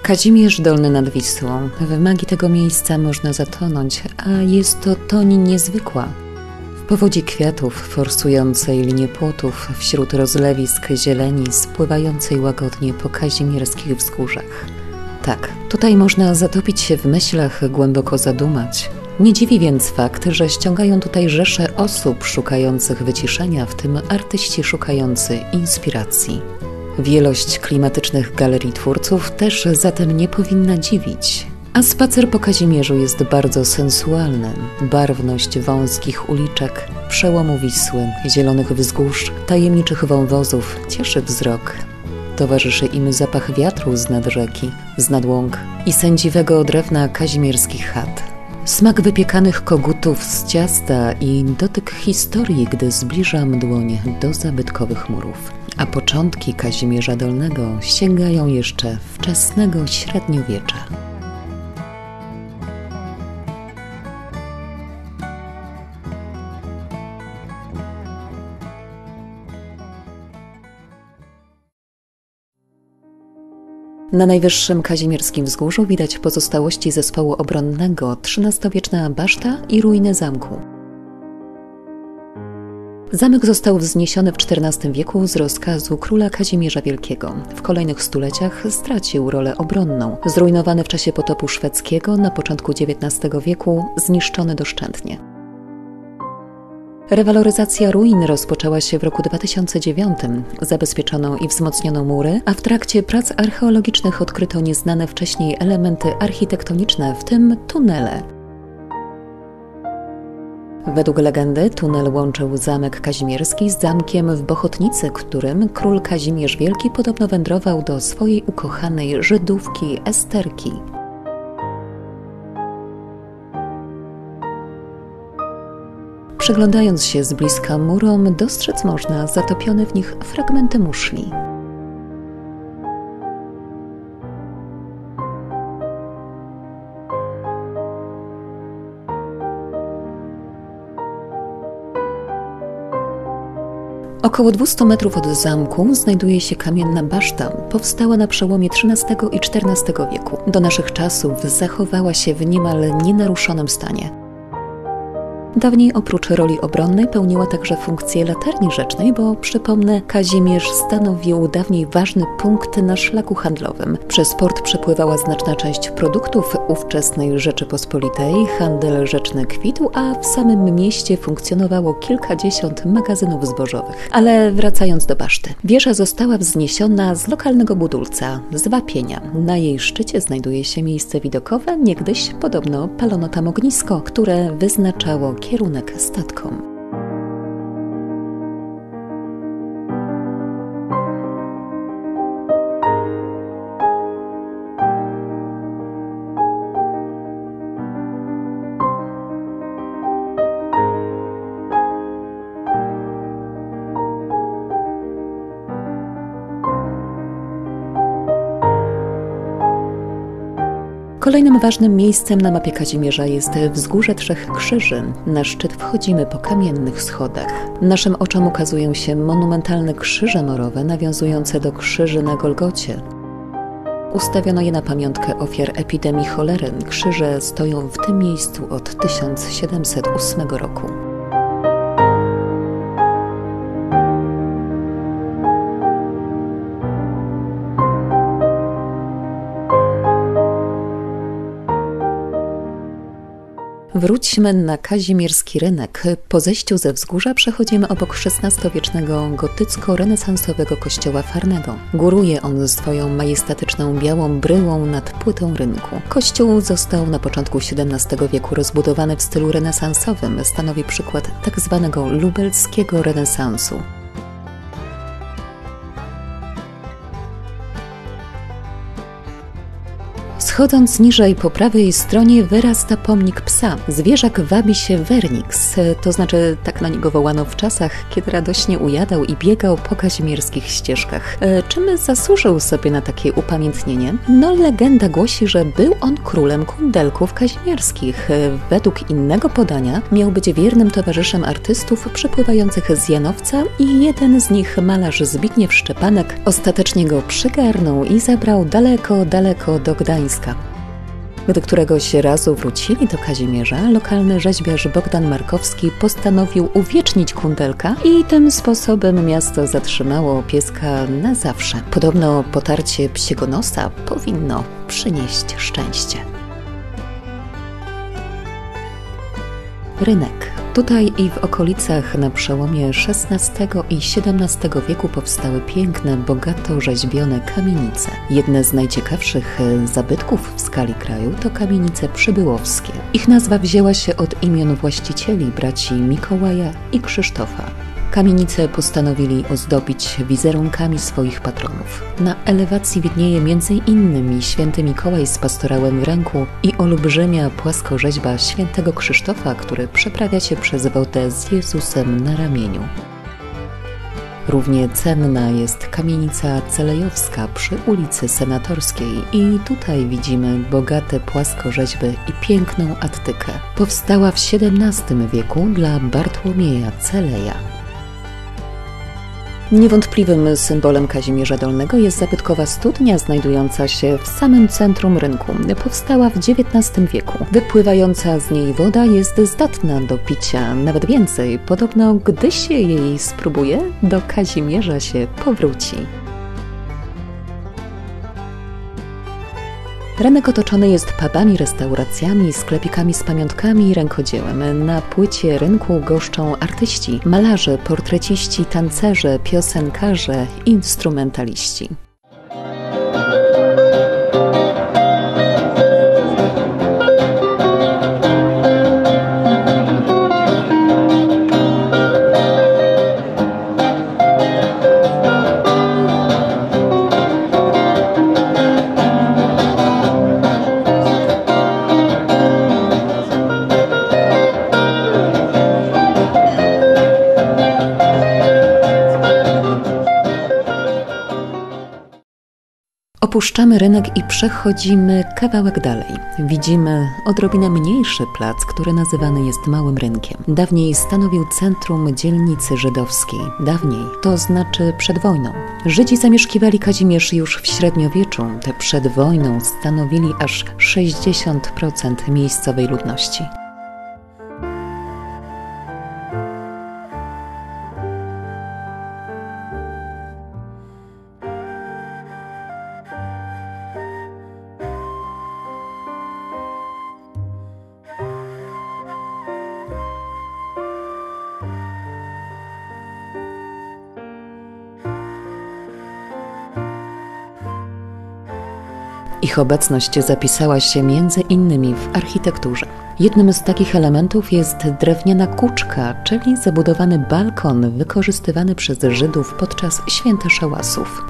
Kazimierz Dolny nad Wisłą. W magii tego miejsca można zatonąć, a jest to toń niezwykła. W powodzi kwiatów, forsującej linię płotów, wśród rozlewisk zieleni, spływającej łagodnie po kazimierskich wzgórzach. Tak, tutaj można zatopić się w myślach, głęboko zadumać. Nie dziwi więc fakt, że ściągają tutaj rzesze osób szukających wyciszenia, w tym artyści szukający inspiracji. Wielość klimatycznych galerii twórców też zatem nie powinna dziwić. A spacer po Kazimierzu jest bardzo sensualny. Barwność wąskich uliczek, przełomu Wisły, zielonych wzgórz, tajemniczych wąwozów cieszy wzrok. Towarzyszy im zapach wiatru z nad rzeki, z nad łąk i sędziwego drewna kazimierskich chat. Smak wypiekanych kogutów z ciasta i dotyk historii, gdy zbliżam dłoń do zabytkowych murów. A początki Kazimierza Dolnego sięgają jeszcze wczesnego średniowiecza. Na najwyższym kazimierskim wzgórzu widać pozostałości zespołu obronnego, XIII-wieczna baszta i ruiny zamku. Zamek został wzniesiony w XIV wieku z rozkazu króla Kazimierza Wielkiego. W kolejnych stuleciach stracił rolę obronną. Zrujnowany w czasie potopu szwedzkiego na początku XIX wieku, zniszczony doszczętnie. Rewaloryzacja ruin rozpoczęła się w roku 2009. Zabezpieczono i wzmocniono mury, a w trakcie prac archeologicznych odkryto nieznane wcześniej elementy architektoniczne, w tym tunele. Według legendy tunel łączył zamek kazimierski z zamkiem w Bochotnicy, którym król Kazimierz Wielki podobno wędrował do swojej ukochanej Żydówki Esterki. Przyglądając się z bliska murom, dostrzec można zatopione w nich fragmenty muszli. Około 200 metrów od zamku znajduje się kamienna baszta. Powstała na przełomie XIII i XIV wieku. Do naszych czasów zachowała się w niemal nienaruszonym stanie. Dawniej oprócz roli obronnej pełniła także funkcję latarni rzecznej, bo przypomnę, Kazimierz stanowił dawniej ważny punkt na szlaku handlowym. Przez port przepływała znaczna część produktów ówczesnej Rzeczypospolitej, handel rzeczny kwitł, a w samym mieście funkcjonowało kilkadziesiąt magazynów zbożowych. Ale wracając do baszty. Wieża została wzniesiona z lokalnego budulca, z wapienia. Na jej szczycie znajduje się miejsce widokowe, niegdyś podobno palono tam ognisko, które wyznaczało kierunek statkom. Kolejnym ważnym miejscem na mapie Kazimierza jest Wzgórze Trzech Krzyży. Na szczyt wchodzimy po kamiennych schodach. Naszym oczom ukazują się monumentalne krzyże morowe nawiązujące do krzyży na Golgocie. Ustawiono je na pamiątkę ofiar epidemii cholery. Krzyże stoją w tym miejscu od 1708 roku. Wróćmy na kazimierski rynek. Po zejściu ze wzgórza przechodzimy obok XVI-wiecznego gotycko-renesansowego kościoła farnego. Góruje on swoją majestatyczną białą bryłą nad płytą rynku. Kościół został na początku XVII wieku rozbudowany w stylu renesansowym. Stanowi przykład tzw. lubelskiego renesansu. Schodząc niżej po prawej stronie wyrasta pomnik psa. Zwierzak wabi się Wernix, to znaczy tak na niego wołano w czasach, kiedy radośnie ujadał i biegał po kazimierskich ścieżkach. Czym zasłużył sobie na takie upamiętnienie? No, legenda głosi, że był on królem kundelków kazimierskich. Według innego podania miał być wiernym towarzyszem artystów przypływających z Janowca i jeden z nich, malarz Zbigniew Szczepanek, ostatecznie go przygarnął i zabrał daleko, daleko do Gdańska. Gdy któregoś razu wrócili do Kazimierza, lokalny rzeźbiarz Bogdan Markowski postanowił uwiecznić kundelka i tym sposobem miasto zatrzymało pieska na zawsze. Podobno potarcie psiego nosa powinno przynieść szczęście. Rynek. Tutaj i w okolicach na przełomie XVI i XVII wieku powstały piękne, bogato rzeźbione kamienice. Jedne z najciekawszych zabytków w skali kraju to kamienice przybyłowskie. Ich nazwa wzięła się od imion właścicieli, braci Mikołaja i Krzysztofa. Kamienice postanowili ozdobić wizerunkami swoich patronów. Na elewacji widnieje m.in. święty Mikołaj z pastorałem w ręku i olbrzymia płaskorzeźba świętego Krzysztofa, który przeprawia się przez wodę z Jezusem na ramieniu. Równie cenna jest kamienica celejowska przy ulicy Senatorskiej i tutaj widzimy bogate płaskorzeźby i piękną attykę. Powstała w XVII wieku dla Bartłomieja Celeja. Niewątpliwym symbolem Kazimierza Dolnego jest zabytkowa studnia znajdująca się w samym centrum rynku. Powstała w XIX wieku. Wypływająca z niej woda jest zdatna do picia, nawet więcej. Podobno, gdy się jej spróbuje, do Kazimierza się powróci. Rynek otoczony jest pubami, restauracjami, sklepikami z pamiątkami i rękodziełem. Na płycie rynku goszczą artyści, malarze, portreciści, tancerze, piosenkarze, instrumentaliści. Opuszczamy rynek i przechodzimy kawałek dalej. Widzimy odrobinę mniejszy plac, który nazywany jest Małym Rynkiem. Dawniej stanowił centrum dzielnicy żydowskiej. Dawniej, to znaczy przed wojną. Żydzi zamieszkiwali Kazimierz już w średniowieczu. Te przed wojną stanowili aż 60% miejscowej ludności. Ich obecność zapisała się między innymi w architekturze. Jednym z takich elementów jest drewniana kuczka, czyli zabudowany balkon wykorzystywany przez Żydów podczas święta szałasów.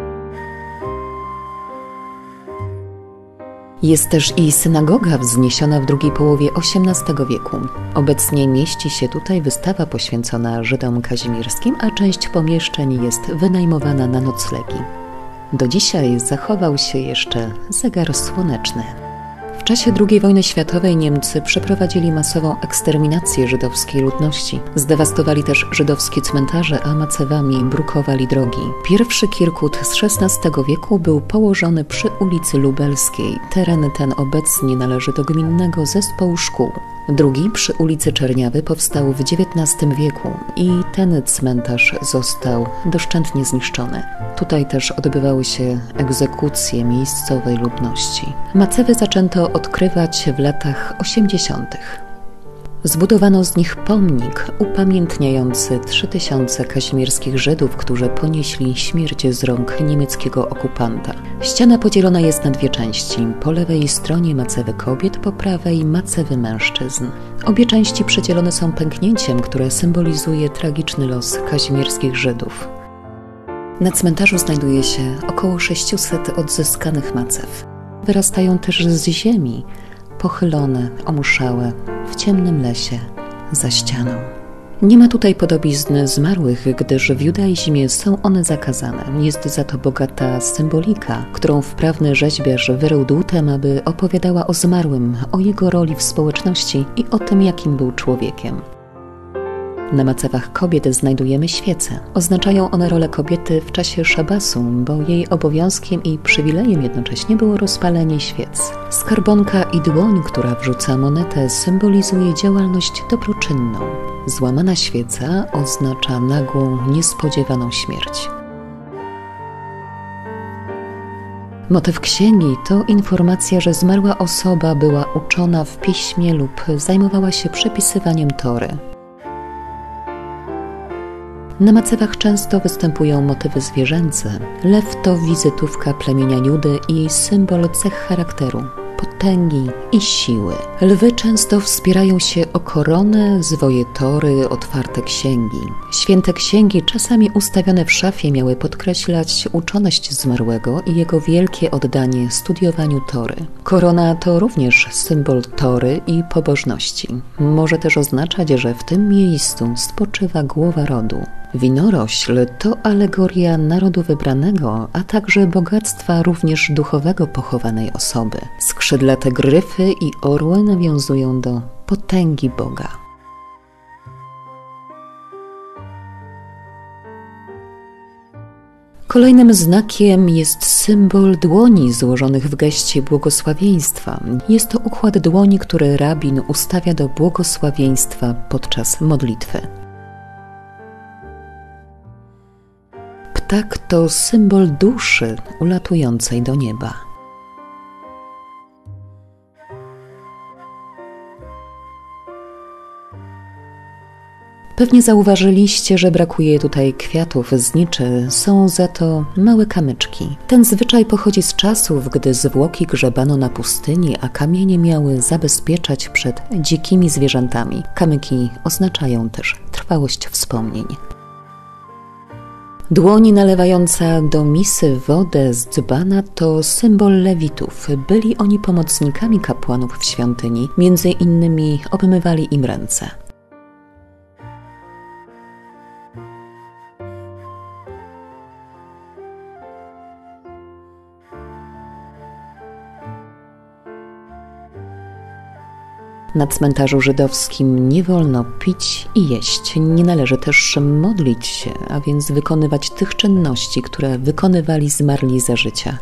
Jest też i synagoga wzniesiona w drugiej połowie XVIII wieku. Obecnie mieści się tutaj wystawa poświęcona Żydom kazimierskim, a część pomieszczeń jest wynajmowana na noclegi. Do dzisiaj zachował się jeszcze zegar słoneczny. W czasie II wojny światowej Niemcy przeprowadzili masową eksterminację żydowskiej ludności. Zdewastowali też żydowskie cmentarze, a macewami brukowali drogi. Pierwszy kirkut z XVI wieku był położony przy ulicy Lubelskiej. Teren ten obecnie należy do gminnego zespołu szkół. Drugi przy ulicy Czerniawy powstał w XIX wieku i ten cmentarz został doszczętnie zniszczony. Tutaj też odbywały się egzekucje miejscowej ludności. Macewy zaczęto odkrywać w latach 80. Zbudowano z nich pomnik upamiętniający 3000 kazimierskich Żydów, którzy ponieśli śmierć z rąk niemieckiego okupanta. Ściana podzielona jest na dwie części. Po lewej stronie macewy kobiet, po prawej macewy mężczyzn. Obie części przedzielone są pęknięciem, które symbolizuje tragiczny los kazimierskich Żydów. Na cmentarzu znajduje się około 600 odzyskanych macew. Wyrastają też z ziemi, pochylone, omuszałe, w ciemnym lesie, za ścianą. Nie ma tutaj podobizn zmarłych, gdyż w judaizmie są one zakazane. Jest za to bogata symbolika, którą wprawny rzeźbiarz wyrył dłutem, aby opowiadała o zmarłym, o jego roli w społeczności i o tym, jakim był człowiekiem. Na macewach kobiet znajdujemy świece. Oznaczają one rolę kobiety w czasie szabasu, bo jej obowiązkiem i przywilejem jednocześnie było rozpalenie świec. Skarbonka i dłoń, która wrzuca monetę, symbolizuje działalność dobroczynną. Złamana świeca oznacza nagłą, niespodziewaną śmierć. Motyw księgi to informacja, że zmarła osoba była uczona w piśmie lub zajmowała się przepisywaniem Tory. Na macewach często występują motywy zwierzęce. Lew to wizytówka plemienia Judy i jej symbol cech charakteru, potęgi i siły. Lwy często wspierają się o koronę, zwoje tory, otwarte księgi. Święte księgi, czasami ustawione w szafie, miały podkreślać uczoność zmarłego i jego wielkie oddanie studiowaniu tory. Korona to również symbol tory i pobożności. Może też oznaczać, że w tym miejscu spoczywa głowa rodu. Winorośl to alegoria narodu wybranego, a także bogactwa również duchowego pochowanej osoby. Skrzydlate gryfy i orły nawiązują do potęgi Boga. Kolejnym znakiem jest symbol dłoni złożonych w geście błogosławieństwa. Jest to układ dłoni, który rabin ustawia do błogosławieństwa podczas modlitwy. Ptak to symbol duszy ulatującej do nieba. Pewnie zauważyliście, że brakuje tutaj kwiatów, zniczy, są za to małe kamyczki. Ten zwyczaj pochodzi z czasów, gdy zwłoki grzebano na pustyni, a kamienie miały zabezpieczać przed dzikimi zwierzętami. Kamyki oznaczają też trwałość wspomnień. Dłoń nalewająca do misy wodę z dzbana to symbol lewitów. Byli oni pomocnikami kapłanów w świątyni, między innymi obmywali im ręce. Na cmentarzu żydowskim nie wolno pić i jeść, nie należy też modlić się, a więc wykonywać tych czynności, które wykonywali zmarli za życia.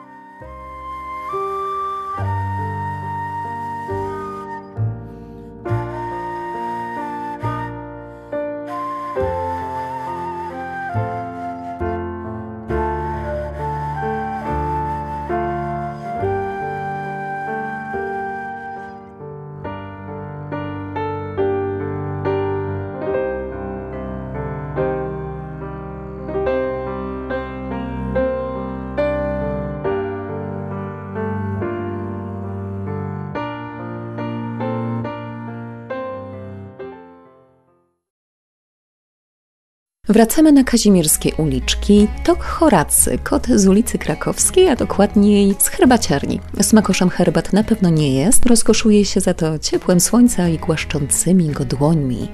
Wracamy na kazimierskie uliczki. To Horacy, kot z ulicy Krakowskiej, a dokładniej z herbaciarni. Smakoszem herbat na pewno nie jest, rozkoszuje się za to ciepłem słońca i głaszczącymi go dłońmi.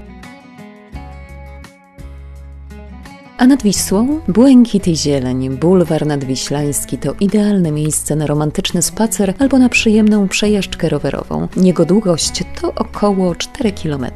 A nad Wisłą błękit i zieleń. Bulwar nadwiślański to idealne miejsce na romantyczny spacer albo na przyjemną przejażdżkę rowerową. Jego długość to około 4 km.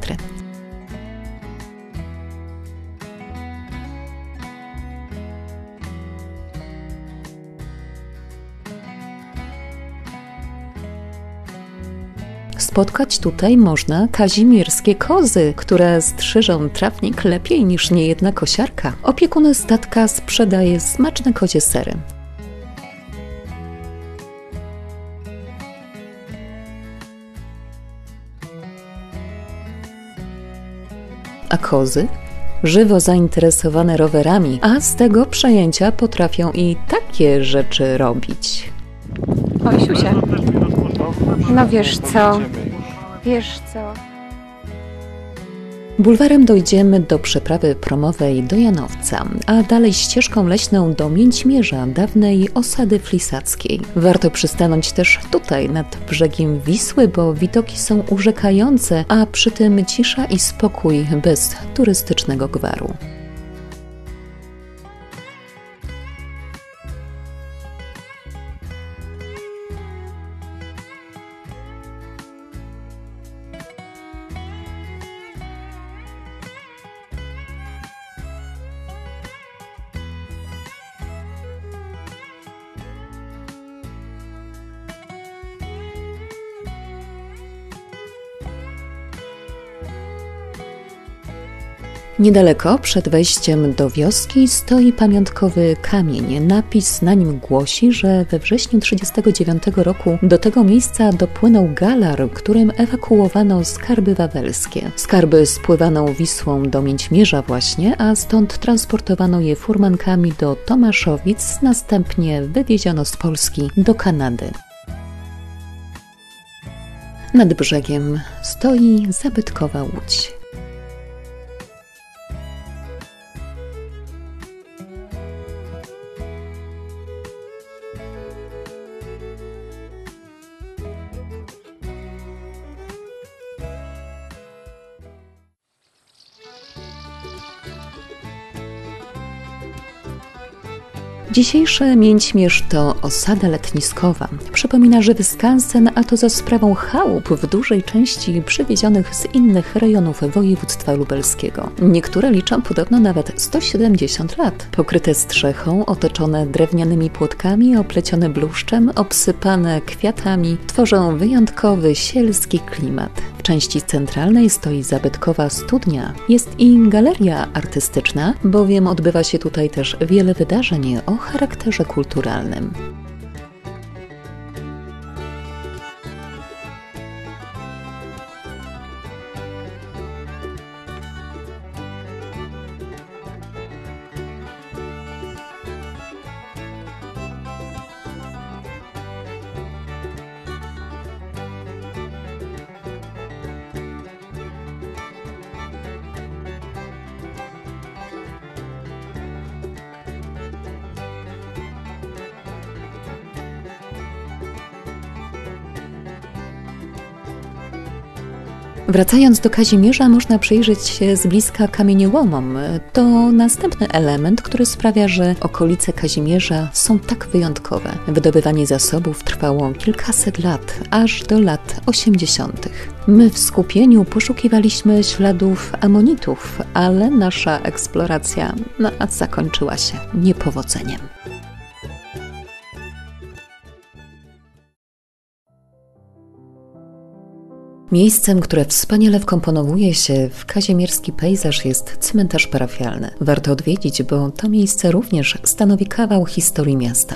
Spotkać tutaj można kazimierskie kozy, które strzyżą trawnik lepiej niż niejedna kosiarka. Opiekun statka sprzedaje smaczne kozie sery. A kozy? Żywo zainteresowane rowerami, a z tego przejęcia potrafią i takie rzeczy robić. Oj, Siusia. No wiesz co? Bulwarem dojdziemy do przeprawy promowej do Janowca, a dalej ścieżką leśną do Mięćmierza, dawnej osady flisackiej. Warto przystanąć też tutaj, nad brzegiem Wisły, bo widoki są urzekające, a przy tym cisza i spokój bez turystycznego gwaru. Niedaleko przed wejściem do wioski stoi pamiątkowy kamień. Napis na nim głosi, że we wrześniu 1939 roku do tego miejsca dopłynął galar, którym ewakuowano skarby wawelskie. Skarby spływano Wisłą do Mięćmierza właśnie, a stąd transportowano je furmankami do Tomaszowic, następnie wywieziono z Polski do Kanady. Nad brzegiem stoi zabytkowa łódź. Dzisiejszy Mięćmierz to osada letniskowa. Przypomina żywy skansen, a to za sprawą chałup w dużej części przywiezionych z innych rejonów województwa lubelskiego. Niektóre liczą podobno nawet 170 lat. Pokryte strzechą, otoczone drewnianymi płotkami, oplecione bluszczem, obsypane kwiatami, tworzą wyjątkowy sielski klimat. W części centralnej stoi zabytkowa studnia. Jest i galeria artystyczna, bowiem odbywa się tutaj też wiele wydarzeń o charakterze kulturalnym. Wracając do Kazimierza, można przyjrzeć się z bliska kamieniołomom. To następny element, który sprawia, że okolice Kazimierza są tak wyjątkowe. Wydobywanie zasobów trwało kilkaset lat, aż do lat 80. My w skupieniu poszukiwaliśmy śladów amonitów, ale nasza eksploracja zakończyła się niepowodzeniem. Miejscem, które wspaniale wkomponowuje się w kazimierski pejzaż, jest cmentarz parafialny. Warto odwiedzić, bo to miejsce również stanowi kawał historii miasta.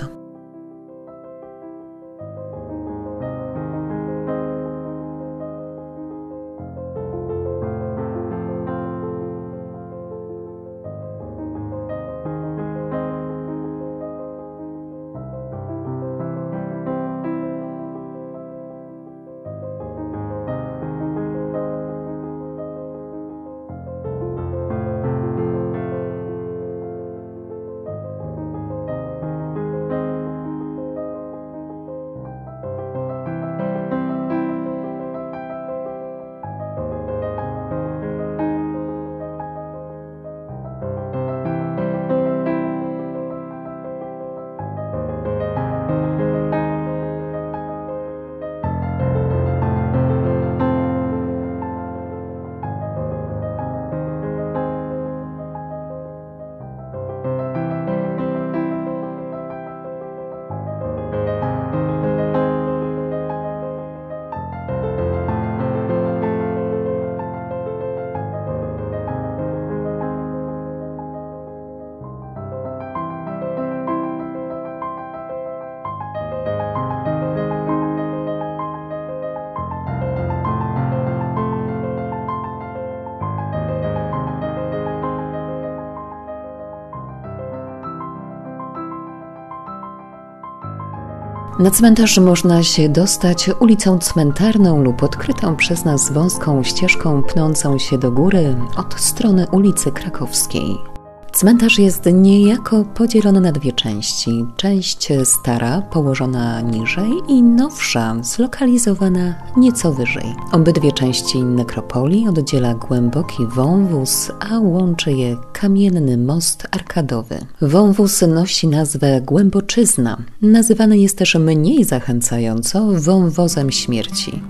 Na cmentarz można się dostać ulicą Cmentarną lub odkrytą przez nas wąską ścieżką pnącą się do góry od strony ulicy Krakowskiej. Cmentarz jest niejako podzielony na dwie części. Część stara, położona niżej i nowsza, zlokalizowana nieco wyżej. Obydwie części nekropolii oddziela głęboki wąwóz, a łączy je kamienny most arkadowy. Wąwóz nosi nazwę Głęboczyzna. Nazywany jest też mniej zachęcająco wąwozem śmierci.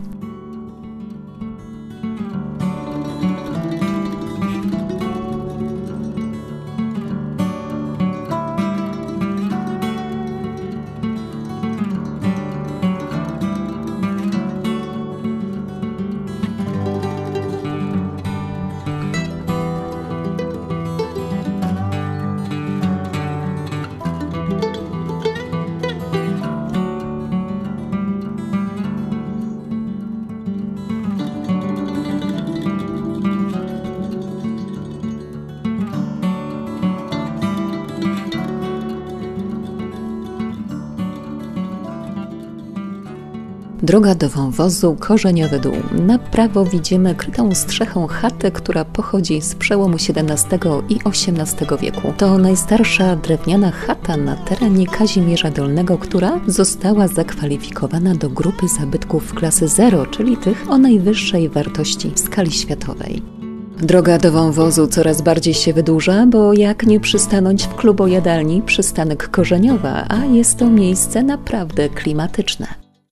Droga do wąwozu, korzeniowy dół. Na prawo widzimy krytą strzechą chatę, która pochodzi z przełomu XVII i XVIII wieku. To najstarsza drewniana chata na terenie Kazimierza Dolnego, która została zakwalifikowana do grupy zabytków klasy 0, czyli tych o najwyższej wartości w skali światowej. Droga do wąwozu coraz bardziej się wydłuża, bo jak nie przystanąć w klubojadalni, przystanek Korzeniowa, a jest to miejsce naprawdę klimatyczne.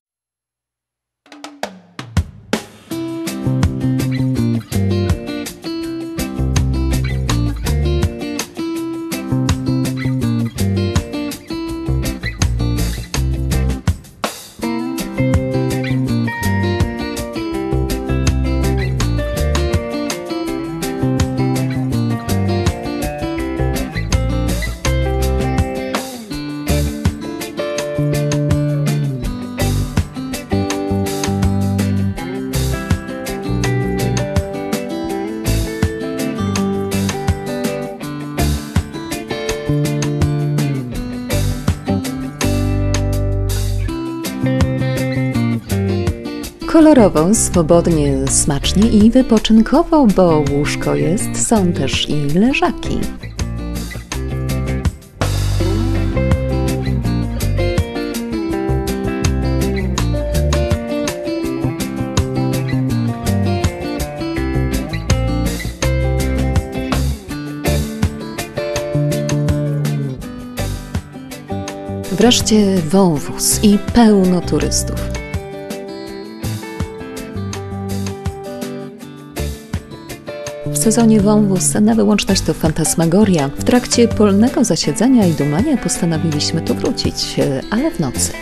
Kolorowo, swobodnie, smacznie i wypoczynkowo, bo łóżko jest, są też i leżaki. Wreszcie wąwóz i pełno turystów. W sezonie wąwóz na wyłączność to fantasmagoria. W trakcie polnego zasiedzenia i dumania postanowiliśmy tu wrócić, ale w nocy.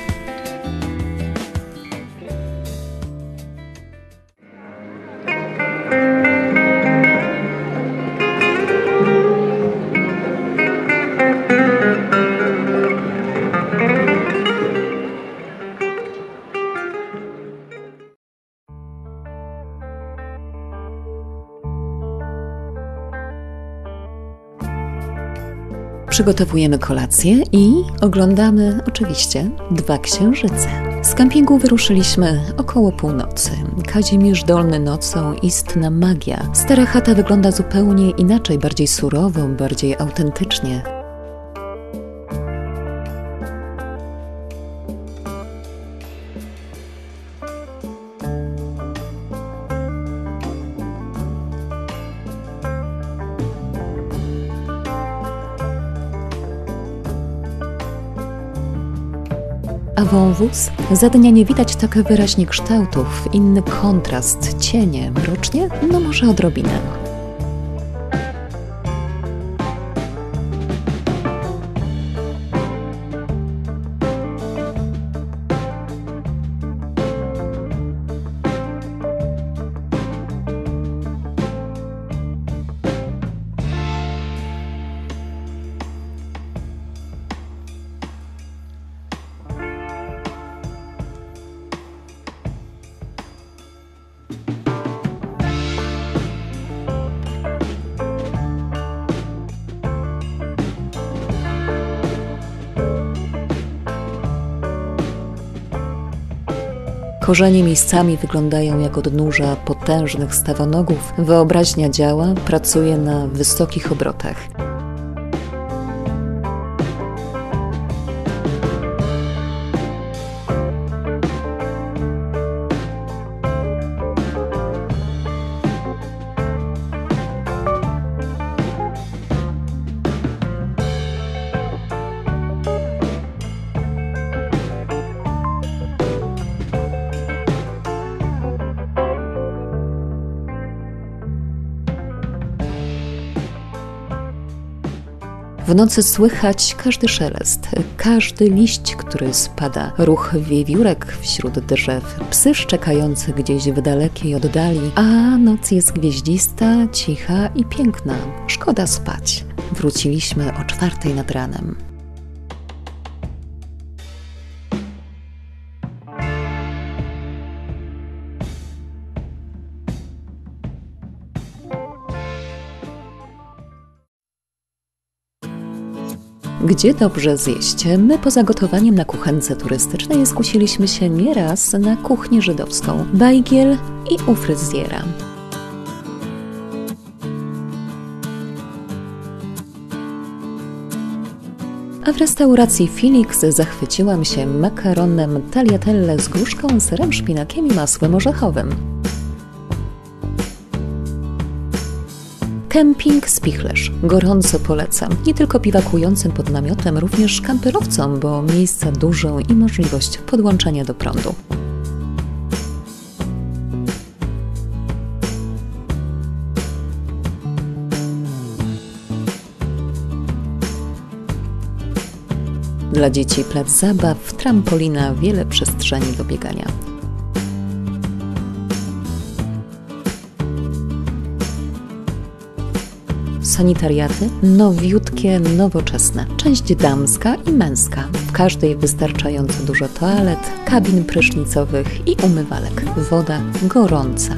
Przygotowujemy kolację i oglądamy oczywiście 2 księżyce. Z kampingu wyruszyliśmy około północy. Kazimierz Dolny nocą, istna magia. Stara chata wygląda zupełnie inaczej, bardziej surowo, bardziej autentycznie. A wąwóz? Za dnia nie widać tak wyraźnie kształtów, inny kontrast, cienie, mrocznie? No może odrobinę. Korzenie miejscami wyglądają jak odnóża potężnych stawonogów. Wyobraźnia działa, pracuje na wysokich obrotach. W nocy słychać każdy szelest, każdy liść, który spada, ruch wiewiórek wśród drzew, psy szczekające gdzieś w dalekiej oddali, a noc jest gwieździsta, cicha i piękna. Szkoda spać. Wróciliśmy o 4:00 nad ranem. Gdzie dobrze zjeść? My poza gotowaniem na kuchence turystycznej skusiliśmy się nieraz na kuchnię żydowską. Bajgiel i u fryzjera. A w restauracji Felix zachwyciłam się makaronem tagliatelle z gruszką, serem, szpinakiem i masłem orzechowym. Kemping Spichlerz. Gorąco polecam. Nie tylko biwakującym pod namiotem, również kamperowcom, bo miejsca dużo i możliwość podłączenia do prądu. Dla dzieci plac zabaw, trampolina, wiele przestrzeni do biegania. Sanitariaty nowiutkie, nowoczesne. Część damska i męska. W każdej wystarczająco dużo toalet, kabin prysznicowych i umywalek. Woda gorąca.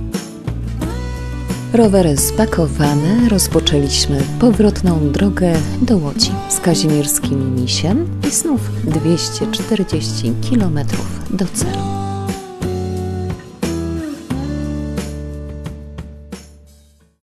Rowery spakowane, rozpoczęliśmy powrotną drogę do Łodzi z kazimierskim misiem i znów 240 km do celu.